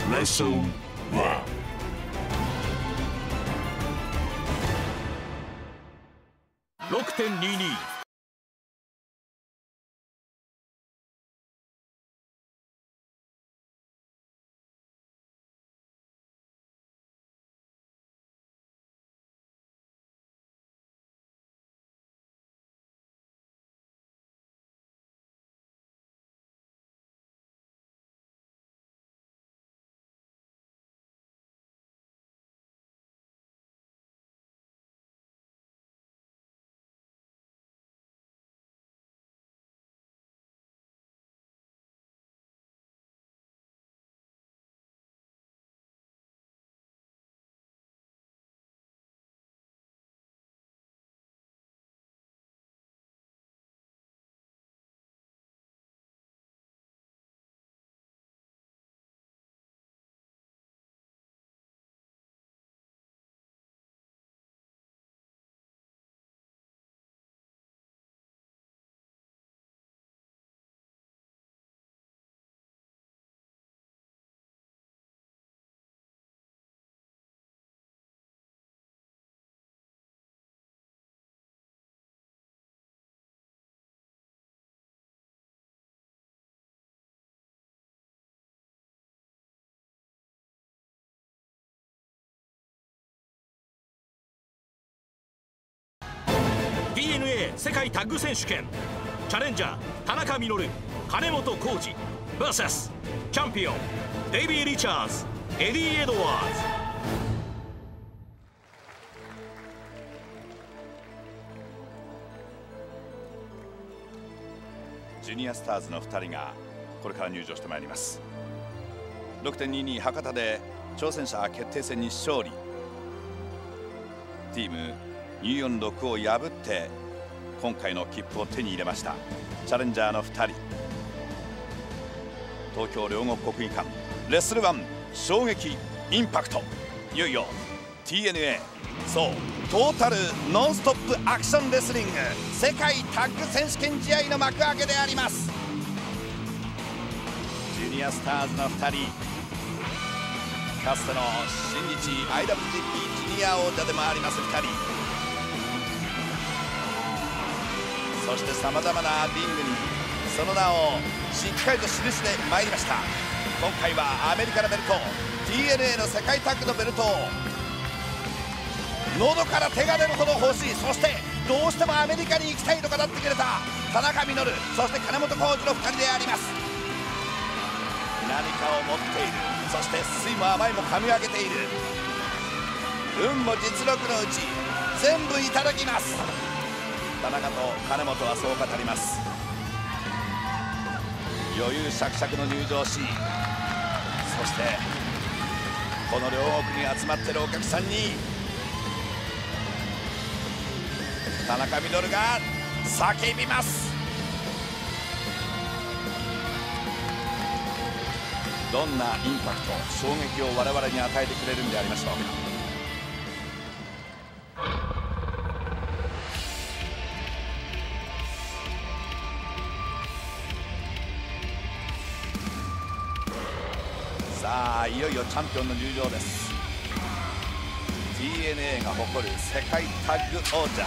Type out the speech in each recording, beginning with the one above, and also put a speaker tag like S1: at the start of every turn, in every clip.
S1: Wrestle One.6.22DNA 世界タッグ選手権チャレンジャー田中稔金本浩二 vs チャンピオンデイビー・リチャーズエディ・エドワー
S2: ズ。ジュニアスターズの2人がこれから入場してまいります。 6.22 博多で挑戦者決定戦に勝利、チーム246を破って今回の切符を手に入れましたチャレンジャーの2人。東京両国国技館レッスルワン衝撃インパクト、いよいよ TNA そうトータルノンストップアクションレスリング世界タッグ選手権試合の幕開けであります。ジュニアスターズの2人、かつての新日 IWGP ジュニア王者でもあります2人、そしてさまざまなリングにその名をしっかりと記してまいりました。今回はアメリカのベルト TNA の世界タッグのベルトを喉から手が出るほど欲しい、そしてどうしてもアメリカに行きたいと語ってくれた田中稔、そして金本浩二の2人であります。何かを持っている、そして酸いも甘いも噛み分けている、運も実力のうち全部いただきます。田中と金本はそう語ります。余裕しゃくしゃくの入場シーン、そしてこの両国に集まっているお客さんに田中稔が叫びます。どんなインパクト衝撃を我々に与えてくれるんでありましょうか。さあいよいよチャンピオンの入場です。 TNA が誇る世界タッグ王者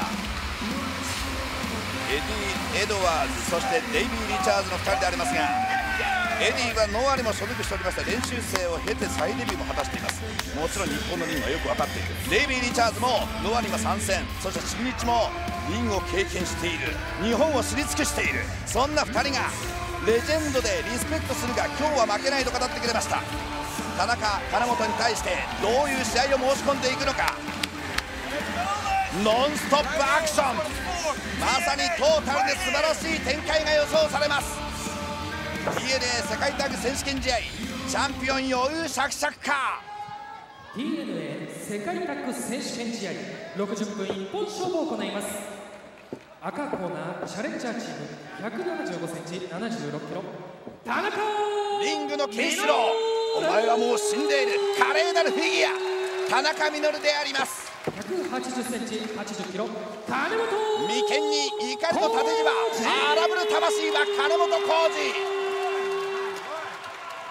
S2: エディ・エドワーズ、そしてデイビー・リチャーズの2人でありますが、エディはノアにも所属しておりまして練習生を経て再デビューも果たしています。もちろん日本のリングはよく分かっている。デイビー・リチャーズもノアにも参戦、そして新日もリングを経験している、日本を知り尽くしている、そんな2人がレジェンドでリスペクトするが今日は負けないと語ってくれました。田中金本に対してどういう試合を申し込んでいくのか。ノンストップアクション、まさにトータルで素晴らしい展開が予想されます。 TNA 世界タッグ選手権試合チャンピオン余裕しゃくしゃくか。
S3: TNA 世界タッグ選手権試合60分一本勝負を行います。赤コーナーチャレンジャーチーム175センチ76キロ田中
S2: リングのケンシロウ、お前はもう死んでいる華麗なるフィギュア田中稔であります。
S3: 180センチ80キロ金本、
S2: 眉間に怒りの縦じわ荒ぶる魂は金本浩二。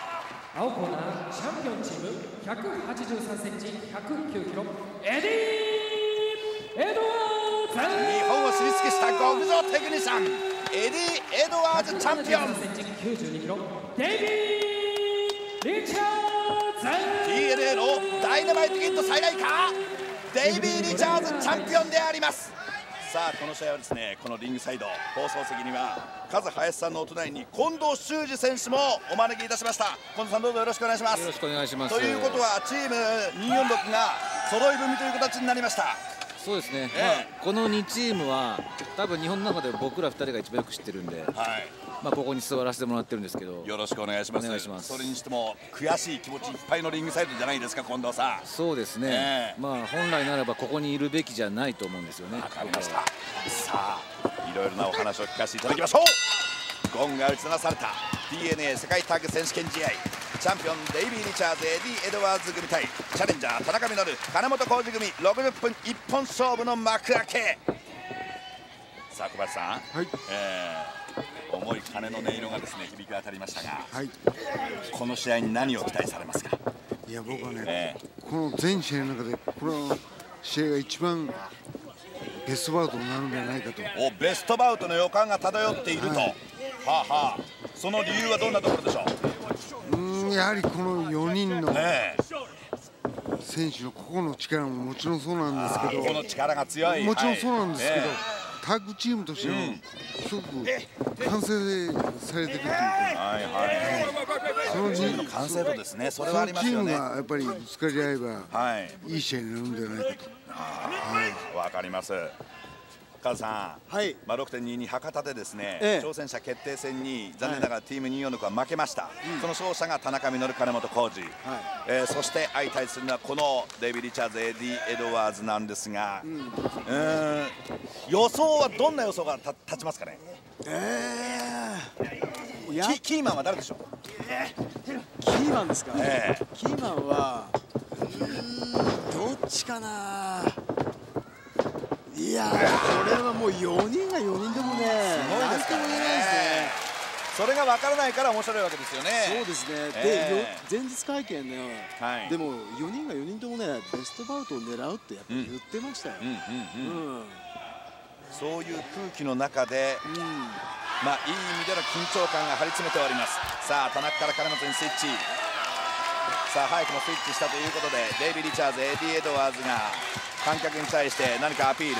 S3: 青コーナーチャンピオンチーム183センチ109キロエディ・エドワーズ。
S2: 日本を知り尽くした極上テクニシャンエディ・エドワーズチャンピオン。
S3: 183センチ92キロデイビー・リチャーズ。
S2: TNA のダイナマイトキッド再来か。デイビー・リチャーズチャンピオンであります。さあこの試合はですね、このリングサイド放送席にはカズ林さんのお隣に近藤修二選手もお招きいたしました。近藤さん、どうぞよろしくお願いします。
S4: よろしくお願いします。
S2: ということはチーム246が揃い踏みという形になりました。
S4: そうですね、この2チームは多分日本の中で僕ら2人が一番よく知ってるんで、ここに座らせてもらってるんですけど、
S2: よろしくお願いします。
S4: お願いします。
S2: それにしても悔しい気持ちいっぱいのリングサイドじゃないですか、近藤さん。
S4: そうですね、本来ならばここにいるべきじゃないと思うんですよね。
S2: わかりました。さあいろいろなお話を聞かせていただきましょう。ゴンが打ち鳴らされた TNA 世界タッグ選手権試合、チャンピオンデイビー・リチャーズ、エディ・エドワーズ組対チャレンジャー田中稔、金本浩二組、60分一本勝負の幕開け。さあ小林さん、
S5: はい、
S2: 重い鐘の音色がですね響き渡りましたが、
S5: はい、
S2: この試合に何を期待されますか。
S5: いや僕はね、この全試合の中でこの試合が一番ベストバウトになるんじゃないかと。
S2: ベストバウトの予感が漂っていると、その理由はどんなところでしょう。
S5: やはりこの4人の選手の個々の力ももちろんそうなんですけど、
S2: この力が強い、
S5: もちろんそうなんですけど、タッグチームとしてもすごく完成されてるというか、
S2: そのチームの完成度ですね。それはありますよね。
S5: そのチームがやっぱりぶつかり合えばいい試合になるんじゃないかと。
S2: わかります。カズさん、6.22 博多でですね、挑戦者決定戦に残念ながらチーム246は負けました。その勝者が田中稔、金本浩二、そして相対するのはこのデイビー・リチャーズ、エディ・エドワーズなんですが、予想はどんな予想が立ちますかね。キーマンは誰でしょう。
S6: キーマンですか。キーマンはどっちかな。いやこれはもう4人が4人でもね、
S2: すごいですからね。それが分からないから面白いわけですよね。
S6: そうですね。で前日会見ね、でも4人が4人ともねベストバウトを狙うってやっぱり言ってましたよ。
S2: そういう空気の中で、いい意味での緊張感が張り詰めております。さあ田中から金本にスイッチ。さあ早くもスイッチしたということで、デイビー・リチャーズ、エディ・エドワーズが観客に対して何かアピール。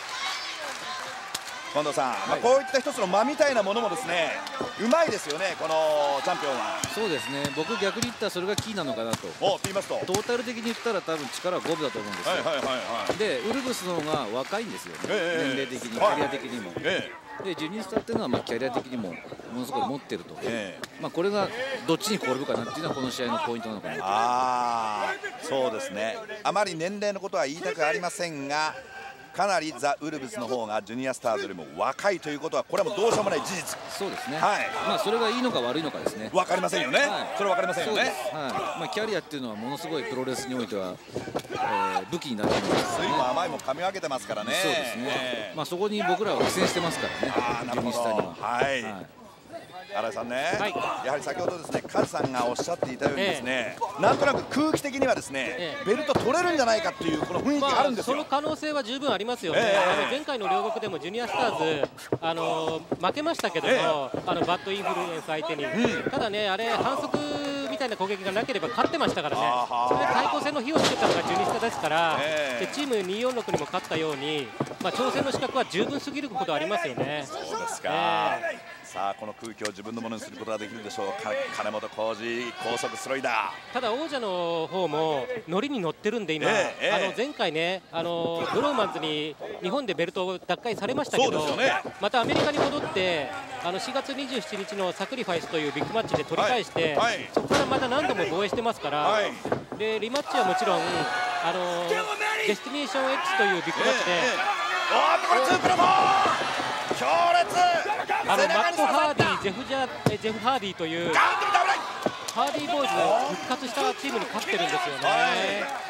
S2: 近藤さん、こういった一つの間みたいなものもですね、うまいですよね、このチャンピオンは。
S4: そうですね、僕逆に言ったらそれがキーなのかなと。
S2: と言いますと、
S4: トータル的に言ったら多分力は五分だと思うんですよ。でウルブスの方が若いんですよね、年齢的に、キャリア的にも。でジュニスタっていうのはキャリア的にもものすごい持ってると、これがどっちに転ぶかなっていうのはこの試合のポイントなのかなと。
S2: そうですね、あまり年齢のことは言いたくありませんが、かなりザ・ウルブスの方がジュニアスターズよりも若いということは、これはもうどうしようもない事実。
S4: そうですね、それがいいのか悪いのかですね、
S2: 分かりませんよね、それは分かりませんよね。
S4: キャリアっていうのはものすごいプロレスにおいては、武器になっています。
S2: 酸いも甘いも噛み分けてますからね。
S4: そうですね、そこに僕らは苦戦してますからね、ジュニスタには。
S2: 新井さんね、やはり先ほどですね、カズさんがおっしゃっていたようにですね、なんとなく空気的にはですね、ベルト取れるんじゃないかっていうこの雰囲気があるんですよ。
S7: その可能性は十分ありますよね。前回の両国でもジュニアスターズ負けましたけども、バッドインフルエンス相手に、ただね、あれ反則みたいな攻撃がなければ勝ってましたからね。それで対抗戦の火をつけたのがジュニスタですから、でチーム246にも勝ったように、挑戦の資格は十分すぎることありますよね。
S2: そうですか。さあこの空気を自分のものにすることができるでしょうか。金本浩二、高速スロイダー。
S7: ただ王者の方もノリに乗ってるんで、今、前回ね、ドローマンズに日本でベルトを奪回されましたけど、またアメリカに戻って4月27日のサクリファイスというビッグマッチで取り返して、そこからまた何度も防衛してますから、でリマッチはもちろんデスティネーション X というビッグマッチで、
S2: これツープロボ強烈。
S7: マット・ハーディ、ジェフ・ハーディというハーディーボーイズが復活したチームに勝ってるんですよね。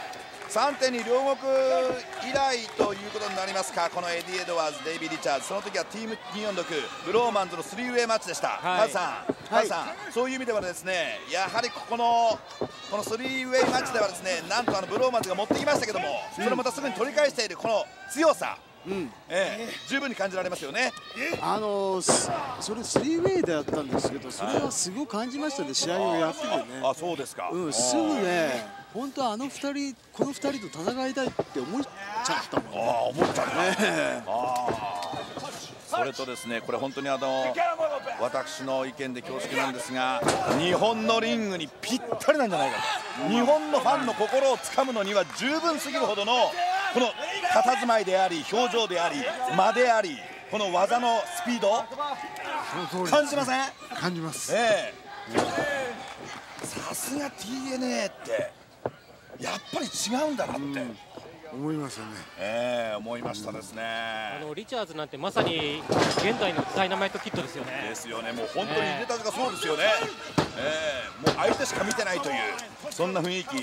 S2: 3.2 両国以来ということになりますか、このエディ・エドワーズ、デイビー・リチャーズ、その時はチーム246ブローマンズの3ウェイマッチでした。カズさん、そういう意味ではですね、やはりこの3ウェイマッチではですね、なんとブローマンズが持ってきましたけども、それをまたすぐに取り返しているこの強さ、十分に感じられますよね。
S6: それ3ウェイだったんですけど、それはすごく感じましたね、試合をやっててね。
S2: あ、そうですか。
S6: すぐね、本当はこの2人と戦いたいって思っちゃったもんね。
S2: 思っちゃったね。それとですね、これ本当に私の意見で恐縮なんですが、日本のリングにぴったりなんじゃないかと。日本のファンの心をつかむのには十分すぎるほどのこの佇まいであり、表情であり、間であり、この技のスピード感じません？
S5: 感じます。
S2: さすが TNA ってやっぱり違うんだなって
S5: 思いますよね。
S2: 思いましたですね。
S7: リチャーズなんてまさに現代のダイナマイトキッドですよね。
S2: ですよね。もう本当に入れたてがそうですよね。もう相手しか見てないというそんな雰囲気。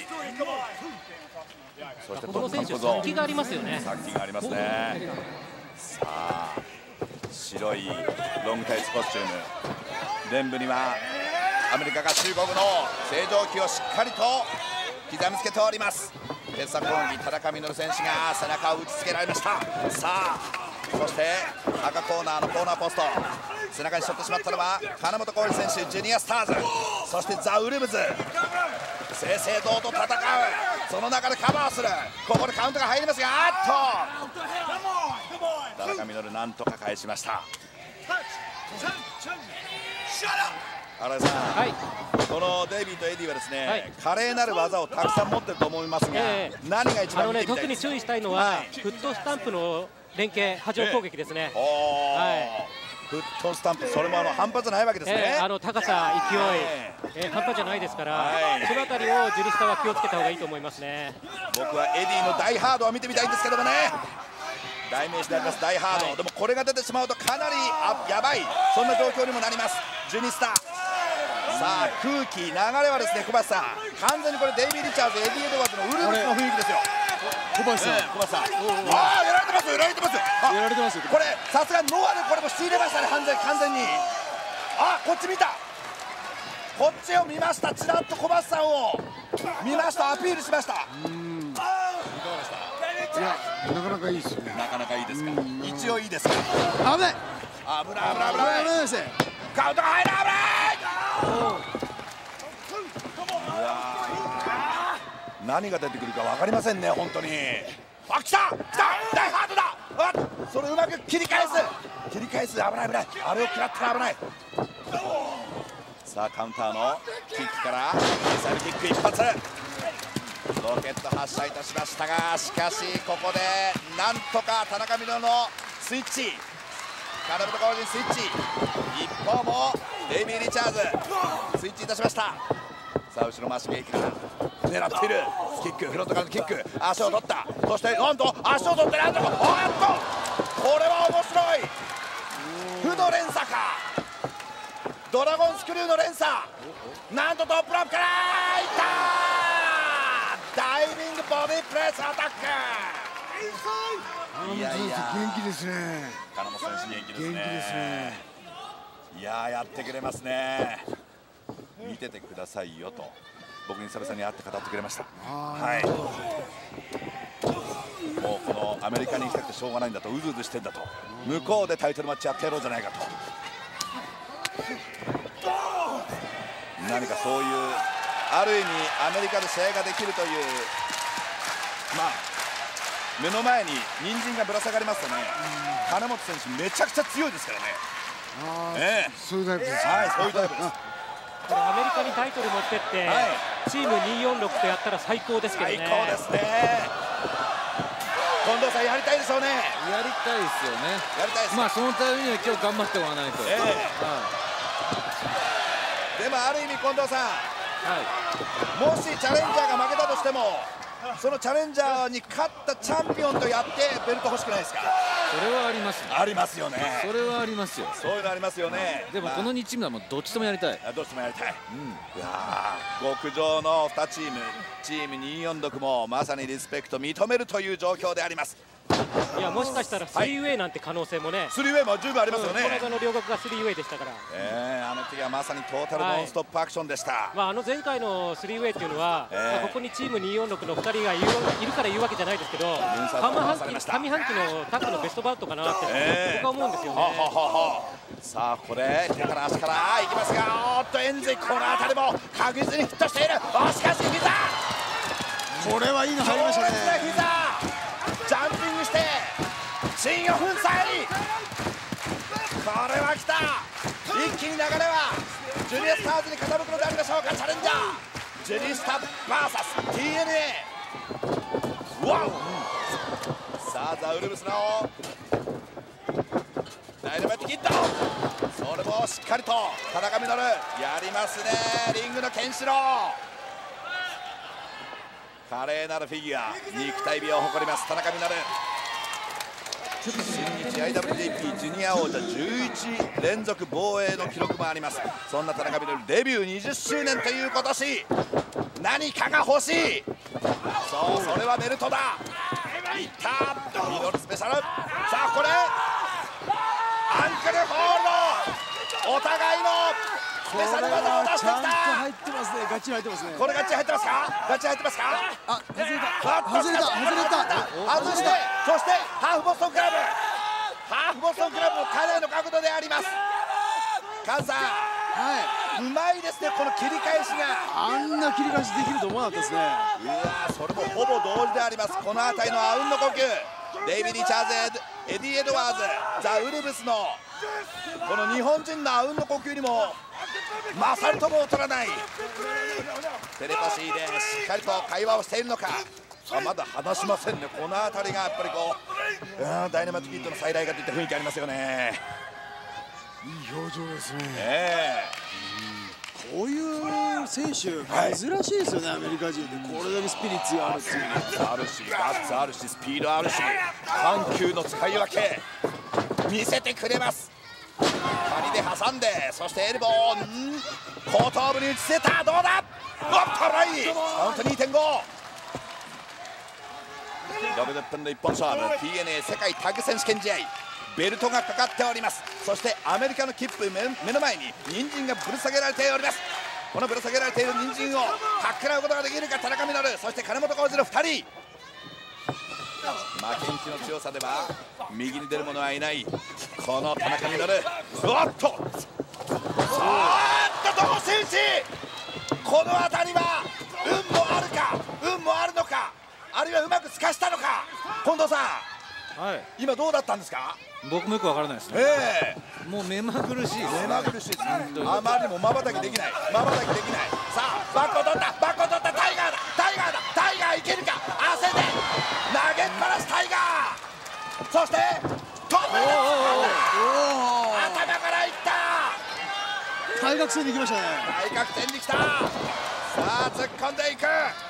S2: そして
S7: この選手殺気がありますよね。
S2: 殺気がありますね。さあ、白いロングタイツコスチューム、臀部にはアメリカが中国の星条旗をしっかりと刻みつけております。鉄柵攻撃、田中稔選手が背中を打ちつけられました。さあ、そして赤コーナーのコーナーポスト、背中にしょってしまったのは金本浩二選手、ジュニアスターズ、そしてザ・ウルブズ、正々堂々戦う、その中でカバーする。ここでカウントが入りますが、田中稔なんとか返しました。新井さん、このデイビーとエディはですね、華麗なる技をたくさん持ってると思いますが、何が一番見てみたいですか？
S7: 特に注意したいのは、フットスタンプの連携、波状攻撃ですね。
S2: フットスタンプ、それも半端じゃないわけですね。
S7: 高さ、勢い、半端じゃないですから、そのあたりをジュリスタは気をつけた方がいいと思いますね。
S2: 僕はエディのダイハードを見てみたいんですけどもね、代名詞でありますダイハード、でもこれが出てしまうとかなりやばい、そんな状況にもなります、ジュニスタ。さあ、空気、流れはですね、小橋さん、完全にこれデイビー・リチャーズ、エディ・エドワーズのウルブスの雰囲気ですよ。
S6: 小橋さん、
S2: やられてます、やられてます、
S6: やられてますよ。
S2: これさすがノアでこれも仕入れましたね、完全に。こっち見た、こっちを見ました、ちらっと小橋さんを見ました、アピールしました。いかがでした？
S5: いや、なかなかいいですね。
S2: なかなかいいですか。一応いいですか。
S6: 危ない、
S2: 危ない。カウントが入る、危ない。何が出てくるか分かりませんね、本当に。来た大ハードだ。それうまく切り返す、危ないあれを食らったら危ない。さあ、カウンターのキックからミサイルキック一発、ロケット発射いたしましたが、しかしここでなんとか田中稔のスイッチ、金本浩二スイッチ、一方もデイビー・リチャーズスイッチいたしました。さあ、後ろ回し撃から狙っているキック、フロントからのキック、足を取った、そしてなんと足を取ってなんとこれは面白い、負の連鎖か、ドラゴンスクリューの連鎖、なんとトップロープからいったダイビングボディプレスアタック。
S5: いやいや、元気ですね。
S2: 金本選手元気ですね。いや、やってくれますね。見ててくださいよと僕に久々に会って語ってくれました。もうこのアメリカに行きたくてしょうがないんだと、うずうずしてんだと、向こうでタイトルマッチやってやろうじゃないかと、何かそういうある意味アメリカで試合ができるという、目の前に人参がぶら下がりますとね、金本選手めちゃくちゃ強いですからね。
S5: そういうタイプです。
S2: そういうタイプです。
S7: これアメリカにタイトル持ってって、チーム246とやったら最高ですけどね。
S2: 最高ですね。近藤さん、やりたいでしょうね。
S4: やりたいですよね。
S2: やりたいです。
S4: そのためには今日頑張ってもらわないと。
S2: でもある意味近藤さん、もしチャレンジャーが負けたとしても、そのチャレンジャーに勝ったチャンピオンとやってベルト欲しくないですか？
S4: それはありますね。
S2: ありますよね。
S4: それはありますよ。
S2: そういうのありますよね。
S4: でもこの2チームはもうどっちともやりたい。
S2: どっちもやりたい。いや極上の2チーム、チーム246もまさにリスペクト認めるという状況であります。
S7: いや、もしかしたらスリーウェイなんて可能性もね、
S2: スリーウェイも十分ありますよね。
S7: この間の両国がスリーウェイでしたから、
S2: あの時はまさにトータルノンストップアクションでした。
S7: 前回のスリーウェイっていうのは、ここにチーム246の2人がいるから言うわけじゃないですけど、上半期のタッグのベストバウトかなって僕は思うんですよね。
S2: さあこれ手から足からいきますが、おっとエンゼイこの辺りも確実にヒットしている。しかし膝、
S6: これはいいの入りましたね。
S2: ジャンピングして芯を粉砕。これは来た。一気に流れはジュニアスターズに傾くのでありましょうか。チャレンジャージュニスタ VS TNA。 わお、さあザ・ウルブスのダイナマイトキッド、それもしっかりと田中稔やりますね。リングのケンシロウ、華麗なるフィギュア、肉体美を誇ります田中稔。新日 IWGP ジュニア王者11連続防衛の記録もあります。そんな田中稔デビュー20周年という今年、何かが欲しい。そう、それはベルトだ。いったミドルスペシャル。さあこれアンクルホールド、お互いのスペシャル技を出してきた。
S6: 入ってますね。ガチ入ってますね。
S2: これガチ入ってますか。ガチ入ってますか。
S6: あ、外れた。外れた。
S2: 外して、そしてハーフボストンクラブ、ハーフボストンクラブもかなりの角度であります。カズさん、うまいですね、この切り返しが。
S6: あんな切り返しできると思わなかったですね。
S2: うわ、それもほぼ同時であります。この辺りのあうんの呼吸、デイビー・リチャーズ、エディ・エドワーズ、ザ・ウルブスのこの日本人のあうんの呼吸にも勝るとも劣らない。テレパシーでしっかりと会話をしているのか。まだ話しませんね。この辺りがやっぱりこうダイナマイトキッドの再来がといった雰囲気ありますよね。
S6: いい表情ですね。こういう選手珍しいですよね、アメリカ人で。これだけスピリッツがあるっていうの
S2: あるし、ガッツあるし、スピードあるし、緩急の使い分け見せてくれます。針で挟んで、そしてエルボー、後頭部に打ちせた。どうだ。おっとライカウント 2.5。 60分の一本勝負、 TNA 世界タッグ選手権試合、ベルトがかかっております。そしてアメリカの切符目の前に人参がぶら下げられております。このぶら下げられている人参をかっくらうことができるか田中稔、そして金本浩二の2人。負けん気の強さでは右に出る者はいない。この田中稔、おっと同士打ち。この辺りは運もあるか、運もあるのか、あるいはうまく透かしたのか。近藤さん、
S4: はい、
S2: 今どうだったんですか。
S4: 僕もよくわからないですね。もう目まぐるしいです。
S2: 目まぐるしいです。あまりにもまばたきできない、まばたきできない。さあバックを取った、バックを取った。タイガーだ、タイガーだ、タイガーいけるか。汗で投げっぱなしタイガー、そしてトップで頭からいった。
S6: 対角線に行きましたね。
S2: 対角線に来た。さあ突っ込んでいく。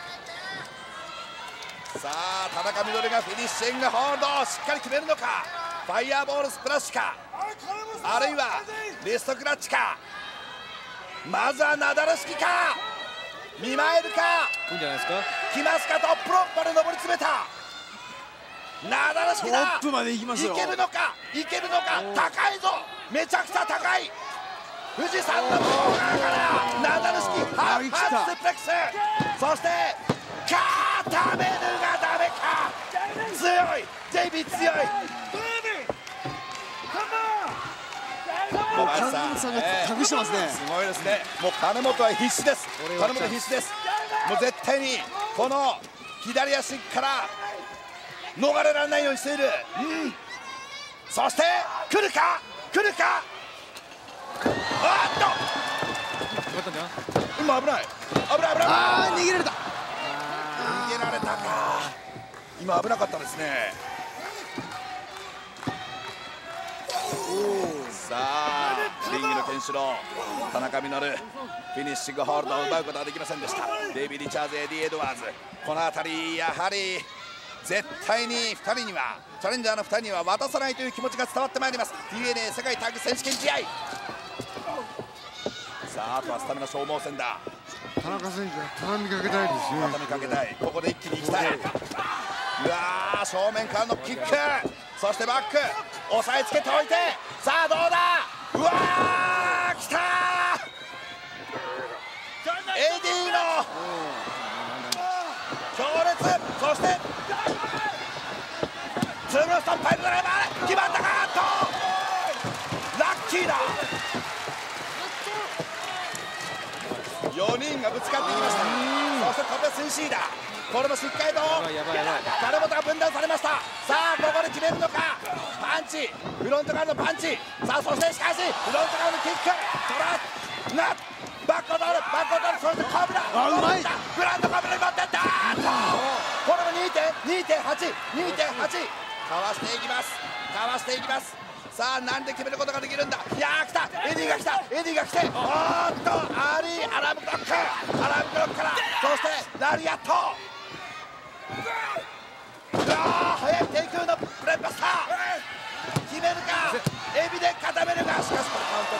S2: さあ田中稔がフィニッシングホールドをしっかり決めるのか。ファイヤーボールスプラッシュか、あるいはリストクラッチか。まずはなだら式か、見舞えるか。
S4: いいんじゃないですか。
S2: 来ますか。トップロープまで上り詰めた。なだら式だ。
S6: トップまで行きますよ。
S2: いけるのか、いけるのか。高いぞ、めちゃくちゃ高い。富士山の向こう側からなだら式ハーフスプレックス。そして固めるがダメか。強いデイビー、強い。
S6: 金本さんが託してますね。
S2: すごいですね。もう金本は必死です。金本必死です。もう絶対にこの左足から逃れられないようにしている。そして来るか、来るか。あっと今危ない、危ない、危ない。
S6: ああ逃げられた。
S2: 逃げられたか。今危なかったですね。さあリングのケンシロウ、田中稔、フィニッシングホールドを奪うことはできませんでした。デイビー・リチャーズ、エディ・エドワーズ、この辺りやはり絶対に2人にはチャレンジャーの2人には渡さないという気持ちが伝わってまいります。 TNA 世界タッグ選手権試合。さあ、あとはスタミナ消耗戦だ。
S5: 田中選手は畳みかけたいですよ。
S2: 畳みかけたい。ここで一気に行きたい。うわー、正面からのキック、そしてバック押さえつけておいて、さあどうだ。うわー、きたー。エディの強烈、そしてツーブロストップパイルドライバー、決まったか。とラッキーだ。4人がぶつかってきました。そしてトペスンシーだ。これもしっかりと金本が分断されました。さあここで決めるのか。パンチ、フロントからのパンチ、さあそしてしかしフロントからのキック、トラッなバックを取る、バックを取る、そしてコブラ、うまい、グランドコブラに持ってった。これも 2.8 かわしていきます、かわしていきます。さあなんで決めることができるんだ。いやー、来た、エディが来た、エディが来て、おーっとアラームクロック、アラームクロックから、そしてラリアット、うわー、速い低空のブレンバスター、決めるか、エビで固めるか。しかしこれカウント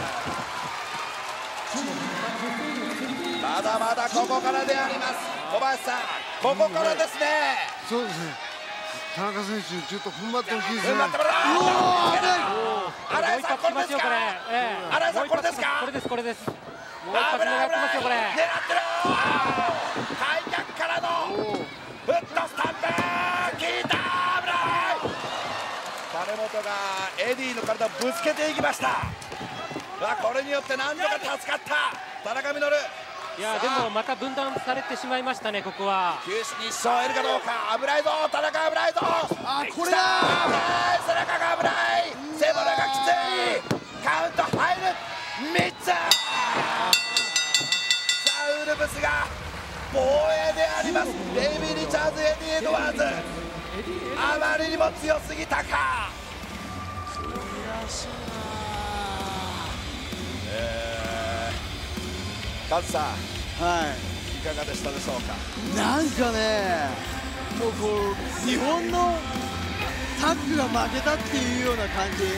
S2: 2。まだまだここからであります。小林さん、ここからですね。
S5: そうですね、田中選手ちょっと踏ん張ってほしいですね。
S2: 踏ん張ってもらう。新井さん、これですか。新井さん、これですか。
S7: これです、これです。もう
S2: 危ない、危ない、
S7: やってますよこれ。
S2: 狙ってる。開脚からのフットスタンプ、効いた。危ない。金本がエディの体をぶつけていきました。これによって何とか助かった田中稔。
S7: いやでもまた分断されてしまいましたね。ここは
S2: 九死に一生を得るかどうか。危ないぞ、田中危ないぞ。
S6: あ、これだ。
S2: 危ない、背中が危ない、背骨がきつい。カウント入る、3つ。さあウルブスが防衛であります。デイビー・リチャーズ、エディ・エドワーズ、あまりにも強すぎたか。カズさん、
S6: はい、
S2: いかがでしたでしょうか。
S6: なんかね、もうこう日本のタッグが負けたっていうような感じ、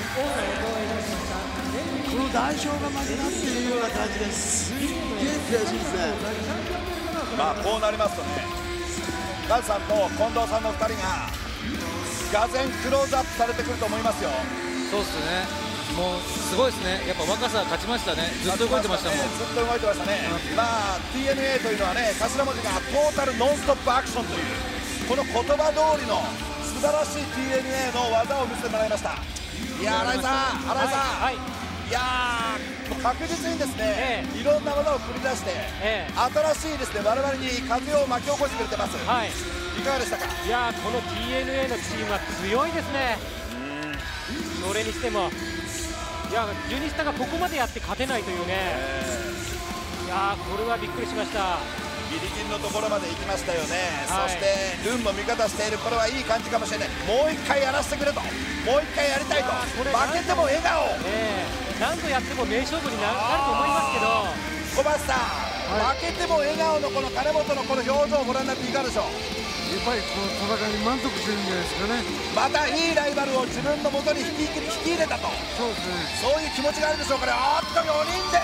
S6: この代表が負けたっていうような感じです。すっげえ悔しいですね。
S2: まあこうなりますとね、カズさんと近藤さんの2人ががぜんクローズアップされてくると思いますよ。
S4: そうですね、もうすごいですね、やっぱ若さ勝ちましたね、ずっと動いてましたもん、
S2: ずっと動いてましたね。まあ TNA というのはね、頭文字がトータルノンストップアクションというこの言葉通りの素晴らしい TNA の技を見せてもらいました。いや新井さん、新井さん、はい、いやもう確実にですね、いろんな技を繰り出して、新しいですね、我々に風を巻き起こしてくれてます。はい、いかがでしたか。
S7: いやこの TNA のチームは強いですね。それにしてもいやジュニスタがここまでやって勝てないというね、いやこれはびっくりしました。
S2: ギリギリのところまで行きましたよね、はい、そしてルンも味方している、これはいい感じかもしれない。もう一回やらせてくれと、もう一回やりたいと、負けても笑顔、
S7: 何度やっても名勝負になると思いますけど、
S2: 小橋さん、はい、負けても笑顔のこの金本のこの表情をご覧になっていかがでしょう。
S5: やっぱりこの戦いに満足してるんじゃないですかね。
S2: またいいライバルを自分のもとに引き入れたと、そうですね、そういう気持ちがあるでしょうから、おっと4人で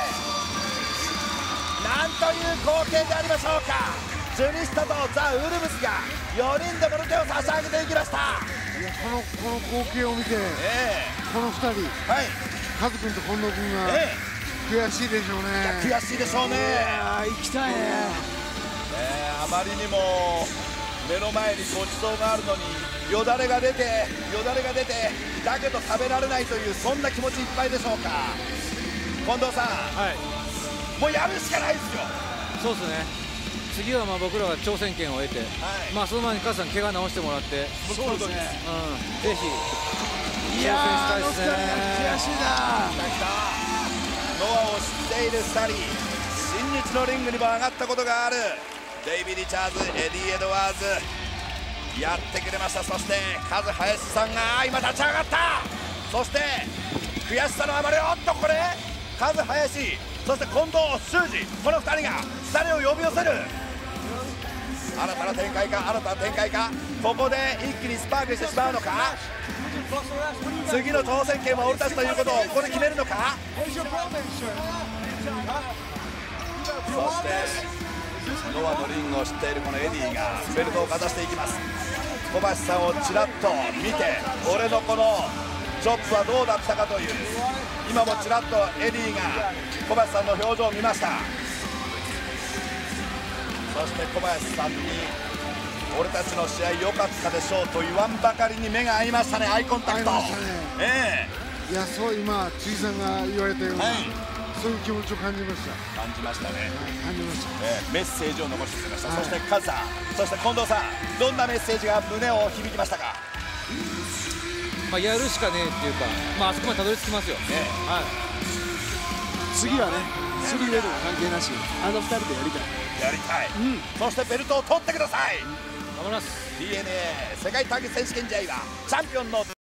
S2: なんという光景でありましょうか。ジュニスタとザ・ウルブスが4人でもろ手を差し上げていきました。
S5: いやこの光景を見て、この2人、はい、カズ君と近藤君が、悔しいでしょうね。
S2: いや悔しいでしょうね。
S6: 行きたいね。
S2: あまりにも目の前にごちそうがあるのによだれが出てだけど食べられないという、そんな気持ちいっぱいでしょうか。近藤さん、はい、もうやるしかないですよ。
S4: そうですね、次はまあ僕らが挑戦権を得て、はい、まあその前にカズさん怪我治してもらって、
S2: そうですね、
S4: ぜひ
S6: いやー、悔しいな。
S2: ノアを知っている2人、新日のリングにも上がったことがあるデイビー・リチャーズ、エディ・エドワーズやってくれました。そしてカズ林さんが今立ち上がった。そして悔しさのあまり、おっとこれカズ林、そして近藤修二、この2人を呼び寄せる。 新たな展開か、新たな展開か。ここで一気にスパークしてしまうのか。次の挑戦権は俺たちということをここで決めるのか。そしてノアのリングを知っているこのエディがベルトをかざしていきます。小橋さんをちらっと見て、俺のこのチョップはどうだったかという、今もちらっとエディが小橋さんの表情を見ました。そして小林さんに俺たちの試合良かったでしょうと言わんばかりに目が合いましたね。アイコンタクト。
S5: いや、そう今辻さんが言われたような、そういう気持ちを感じました。
S2: 感じましたね。
S5: 感じました。
S2: メッセージを残してくれました。そしてカズさん、そして近藤さん、どんなメッセージが胸を響きましたか。
S4: やるしかねえっていうか、あそこまでたどり着きますよ。
S6: 次はね、スリーウェルの関係なし、あの2人でやりたい。
S2: やりたい。そしてベルトを取ってください。
S4: 頑張ります。
S2: DNA 世界タッグ選手権試合はチャンピオンの